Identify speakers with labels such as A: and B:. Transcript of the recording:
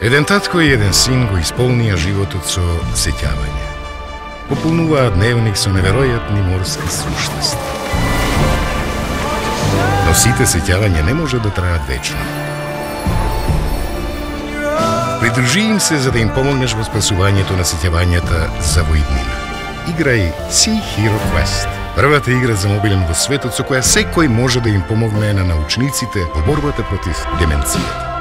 A: Еден татко и еден син го исполнија животот со сеќавање. Пополнуваа дневник со неверојатни морски суштести. Но сите сеќавања не може да траат вечно. Придружи им се за да им помогнеш во спасувањето на сеќавањата за во иднина. Играј Sea Hero Quest, првата игра за мобилен во светот со која секој може да им помогне на научниците во борбата против деменцијата.